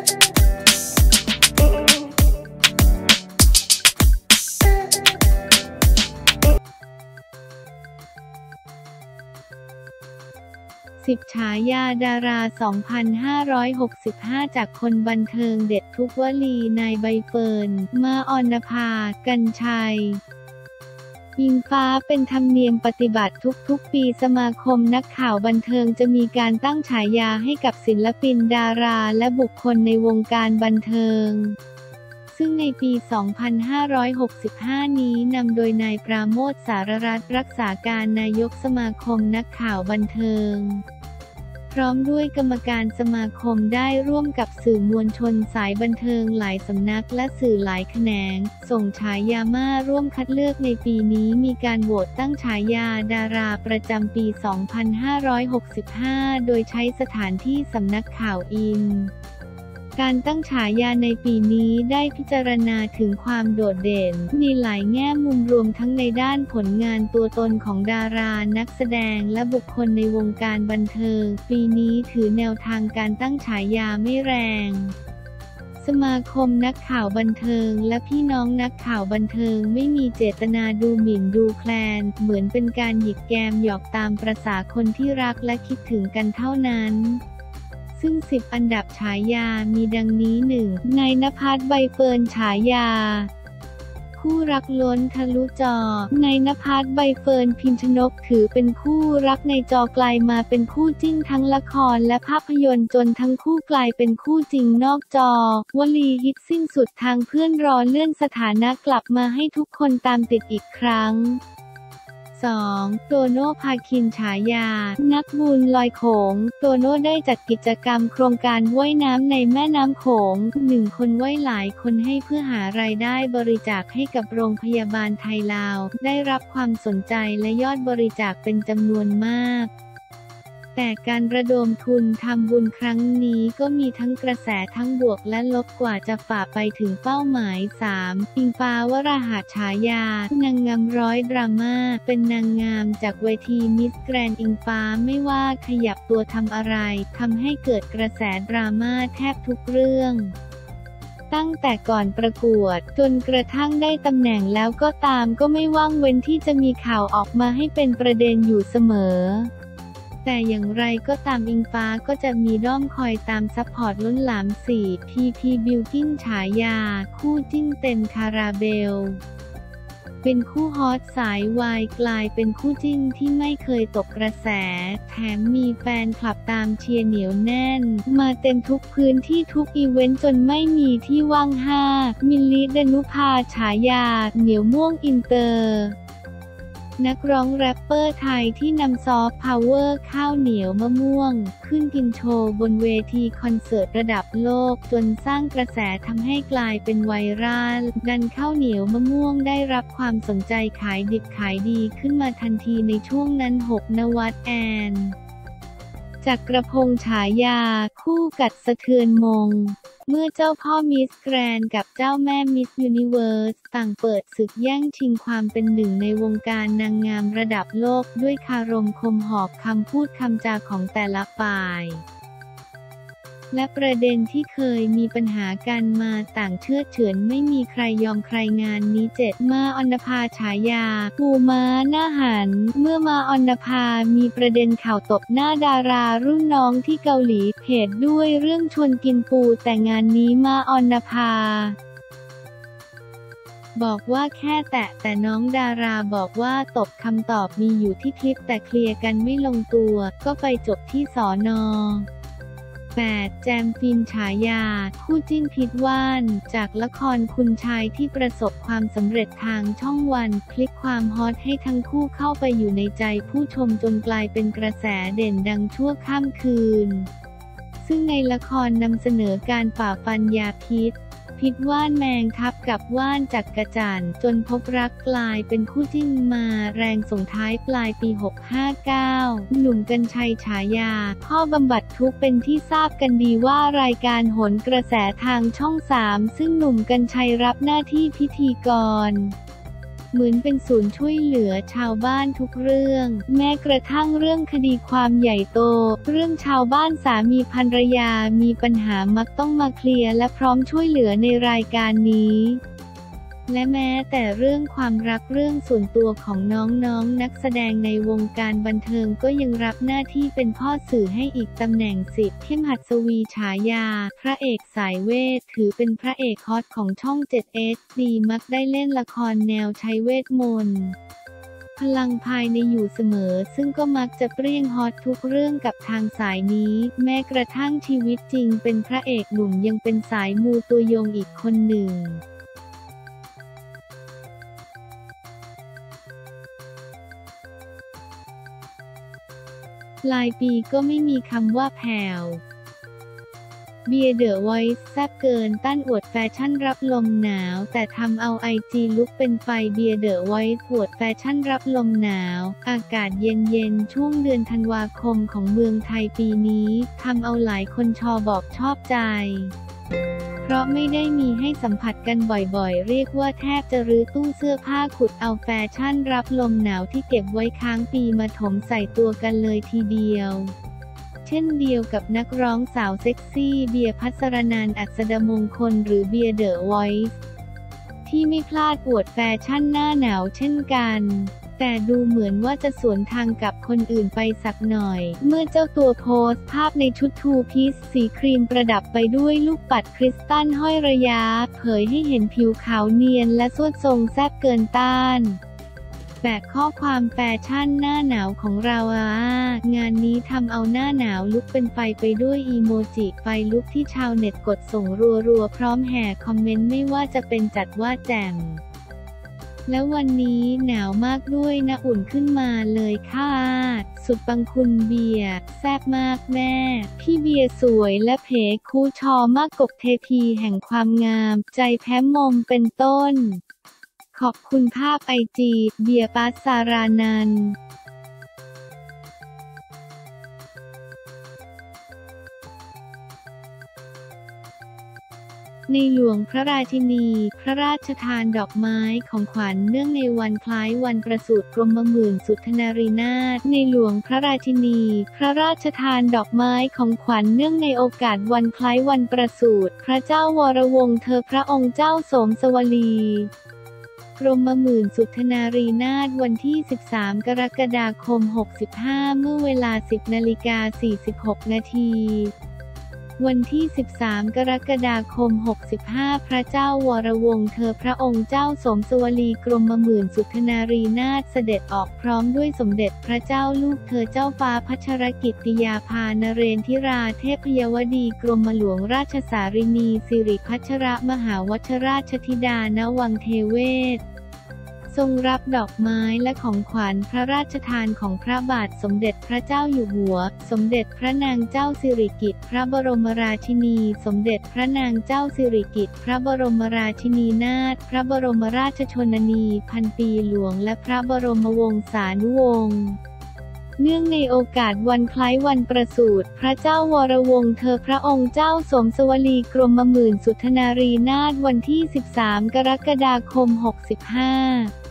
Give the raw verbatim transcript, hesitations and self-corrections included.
สิบ ฉายาดารา สองพันห้าร้อยหกสิบห้า จากคนบันเทิงเด็ดทุกวลีนายใบเฟิร์น ม้า อรภา กรรชัย อิงฟ้าเป็นธรรมเนียมปฏิบัติทุกๆปีสมาคมนักข่าวบันเทิงจะมีการตั้งฉายาให้กับศิลปินดาราและบุคคลในวงการบันเทิงซึ่งในปี สองพันห้าร้อยหกสิบห้า นี้นำโดยนายปราโมช สารรัตน์รักษาการนายกสมาคมนักข่าวบันเทิงพร้อมด้วยกรรมการสมาคมได้ร่วมกับสื่อมวลชนสายบันเทิงหลายสำนักและสื่อหลายแขนงส่งฉายาม่าร่วมคัดเลือกในปีนี้มีการโหวตตั้งฉายาดาราประจำปี สองพันห้าร้อยหกสิบห้า โดยใช้สถานที่สำนักข่าวอินการตั้งฉายาในปีนี้ได้พิจารณาถึงความโดดเด่นในหลายแง่มุมรวมทั้งในด้านผลงานตัวตนของดารานักแสดงและบุคคลในวงการบันเทิงปีนี้ถือแนวทางการตั้งฉายาไม่แรงสมาคมนักข่าวบันเทิงและพี่น้องนักข่าวบันเทิงไม่มีเจตนาดูหมิ่นดูแคลนเหมือนเป็นการหยิกแกมหยอกตามประสาคนที่รักและคิดถึงกันเท่านั้นซึ่งสิบอันดับฉายามีดังนี้ หนึ่ง นายณภัส ใบเฟิร์นฉายาคู่รักล้นทะลุจอนายณภัส ใบเฟิร์น พิมชนกถือเป็นคู่รักในจอกลายมาเป็นคู่จิ้นทั้งละครและภาพยนตร์จนทั้งคู่กลายเป็นคู่จริงนอกจอวลีฮิตสิ้นสุดทางเพื่อนรอเลื่อนสถานะกลับมาให้ทุกคนตามติดอีกครั้งสอง โตโน่ พาคินฉายานักบุญลอยโขงโตโน่ได้จัดกิจกรรมโครงการว่ายน้ำในแม่น้ำโขงหนึ่งคนว่ายหลายคนให้เพื่อหารายได้บริจาคให้กับโรงพยาบาลไทยลาวได้รับความสนใจและยอดบริจาคเป็นจำนวนมากแต่การระดมทุนทำบุญครั้งนี้ก็มีทั้งกระแสทั้งบวกและลบกว่าจะฝ่าไปถึงเป้าหมาย สาม อิงฟ้าวราหะฉายานางงามร้อยดราม่าเป็นนางงามจากเวทีมิสแกรนด์อิงฟ้าไม่ว่าขยับตัวทำอะไรทำให้เกิดกระแสดราม่าแทบทุกเรื่องตั้งแต่ก่อนประกวดจนกระทั่งได้ตำแหน่งแล้วก็ตามก็ไม่ว่างเว้นที่จะมีข่าวออกมาให้เป็นประเด็นอยู่เสมอแต่อย่างไรก็ตามอิงฟ้าก็จะมีด้อมคอยตามซัพพอร์ตล้นหลาม สี่ พี พี บิลกิ้นฉายาคู่จิ้นเต็มคาราเบลเป็นคู่ฮอตสายวายกลายเป็นคู่จิ้นที่ไม่เคยตกกระแสแถมมีแฟนคลับตามเชียร์เหนียวแน่นมาเต็มทุกพื้นที่ทุกอีเวนต์จนไม่มีที่ว่าง ห้า มิลลิ ดนุภาฉายาเหนียวม่วงอินเตอร์นักร้องแรปเปอร์ไทยที่นำซอฟต์พาวเวอร์ข้าวเหนียวมะม่วงขึ้นกินโชว์บนเวทีคอนเสิร์ตระดับโลกจนสร้างกระแสทำให้กลายเป็นไวรัลดันข้าวเหนียวมะม่วงได้รับความสนใจขายดิบขายดีขึ้นมาทันทีในช่วงนั้น หก นวัด แอนจักรพงษ์ฉายาคู่กัดสะเทือนมงเมื่อเจ้าพ่อมิสแกรนด์กับเจ้าแม่มิสยูนิเวิร์สต่างเปิดศึกแย่งชิงความเป็นหนึ่งในวงการนางงามระดับโลกด้วยคารมคมหอกคำพูดคำจาของแต่ละฝ่ายและประเด็นที่เคยมีปัญหากันมาต่างเชื่อเฉือนไม่มีใครยอมใครงานนี้เจ็ดม้า อรภาฉายาปูม้าหน้าหันเมื่อม้า อรภามีประเด็นข่าวตบหน้าดารารุ่นน้องที่เกาหลีเพจด้วยเรื่องชวนกินปูแต่งานนี้ม้า อรภาบอกว่าแค่แตะแต่น้องดาราบอกว่าตบคำตอบมีอยู่ที่คลิปแต่เคลียร์กันไม่ลงตัวก็ไปจบที่ศน.แปด แจมฟินฉายาคู่จิ้นพิษว่านจากละครคุณชายที่ประสบความสำเร็จทางช่องวันพลิกความฮอตให้ทั้งคู่เข้าไปอยู่ในใจผู้ชมจนกลายเป็นกระแสเด่นดังชั่วข้ามคืนซึ่งในละครนำเสนอการฝ่าฟันยาพิษพิษว่านแมงทับกับว่านจักกระจั่นจนพบรักกลายเป็นคู่จิ้นมาแรงส่งท้ายปลายปี หก ห้า เก้า หนุ่มกรรชัยฉายาพ่อบำบัดทุกข์เป็นที่ทราบกันดีว่ารายการโหนกระแสทางช่องสามซึ่งหนุ่มกรรชัยรับหน้าที่พิธีกรเหมือนเป็นศูนย์ช่วยเหลือชาวบ้านทุกเรื่องแม้กระทั่งเรื่องคดีความใหญ่โตเรื่องชาวบ้านสามีภรรยามีปัญหามักต้องมาเคลียร์และพร้อมช่วยเหลือในรายการนี้และแม้แต่เรื่องความรักเรื่องส่วนตัวของน้องๆ น, นักแสดงในวงการบันเทิงก็ยังรับหน้าที่เป็นพ่อสื่อให้อีกตำแหน่งสิบเข้มหัสวีฉายาพระเอกสายเวทถือเป็นพระเอกฮอตของช่อง เจ็ด เอช ดี มักได้เล่นละครแนวใช้เวทมนต์พลังภายในอยู่เสมอซึ่งก็มักจะเปรี้ยงฮอตทุกเรื่องกับทางสายนี้แม้กระทั่งชีวิตจริงเป็นพระเอกหนุ่มยังเป็นสายมูตัวยงอีกคนหนึ่งปลายปีก็ไม่มีคำว่าแผ่วเบียร์เดอะวอยซ์แซ่บเกินต้านอวดแฟชั่นรับลมหนาวแต่ทำเอาไอจีลุกเป็นไฟเบียร์เดอะวอยซ์อวดแฟชั่นรับลมหนาวอากาศเย็นๆช่วงเดือนธันวาคมของเมืองไทยปีนี้ทำเอาหลายคนชอบอกชอบใจเพราะไม่ได้มีให้สัมผัสกันบ่อยๆเรียกว่าแทบจะรื้อตู้เสื้อผ้าขุดเอาแฟชั่นรับลมหนาวที่เก็บไว้ค้างปีมาถมใส่ตัวกันเลยทีเดียวเช่นเดียวกับนักร้องสาวเซ็กซี่เบียร์ภัสรนันท์ อัสดมงคลหรือเบียร์เดอะวอยซ์ที่ไม่พลาดอวดแฟชั่นหน้าหนาวเช่นกันแต่ดูเหมือนว่าจะสวนทางกับคนอื่นไปสักหน่อยเมื่อเจ้าตัวโพสต์ภาพในชุดทูพีซสีครีมประดับไปด้วยลูกปัดคริสตัลห้อยระยะเผยให้เห็นผิวขาวเนียนและสวดทรงแซ่บเกินต้านแบกข้อความแฟชั่นหน้าหนาวของเราอ่ะงานนี้ทำเอาหน้าหนาวลุกเป็นไฟไปด้วยอีโมจิไฟลุกที่ชาวเน็ตกดส่งรัวๆพร้อมแห่คอมเมนต์ไม่ว่าจะเป็นจัดว่าแจ่มแล้ววันนี้หนาวมากด้วยนะอุ่นขึ้นมาเลยค่ะสุดปังคุณเบียร์แซ่บมากแม่พี่เบียร์สวยและเพคูชอมากกบเทพีแห่งความงามใจแพ้มมเป็นต้นขอบคุณภาพไอจีเบียร์ปัสสารานันท์ในหลวงพระราชินีพระราชทานดอกไม้ของขวัญเนื่องในวันคล้ายวันประสูติกรมหมื่นสุทนารีนาถในหลวงพระราชินีพระราชทานดอกไม้ของขวัญเนื่องในโอกาสวันคล้ายวันประสูติพระเจ้าวรวงศ์เธอพระองค์เจ้าโสมสวลีกรมหมื่นสุทนารีนาถวันที่สิบสามกรกฎาคมหกสิบห้าเมื่อเวลา สิบนาฬิกาสี่สิบหกนาทีวันที่สิบสามกรกฎาคมหกสิบห้าพระเจ้าวรวงศ์เธอพระองค์เจ้าโสมสวลีกรมหมื่นสุทนารีนาถเสด็จออกพร้อมด้วยสมเด็จพระเจ้าลูกเธอเจ้าฟ้าพัชรกิติยาภานเรนทิราเทพยวดีกรมหลวงราชสารินีสิริพัชรมหาวชราชธิดาณวังเทเวศทรงรับดอกไม้และของขวัญพระราชทานของพระบาทสมเด็จพระเจ้าอยู่หัวสมเด็จพระนางเจ้าสิริกิติ์พระบรมราชินีสมเด็จพระนางเจ้าสิริกิติ์พระบรมราชินีนาถพระบรมราชชนนีพันปีหลวงและพระบรมวงศานุวงศ์เนื่องในโอกาสวันคล้ายวันประสูติพระเจ้าวรวงศ์เธอพระองค์เจ้าโสมสวลีกรมหมื่นสุทนารีนาถวันที่สิบสามกรกฎาคมหกสิบห้า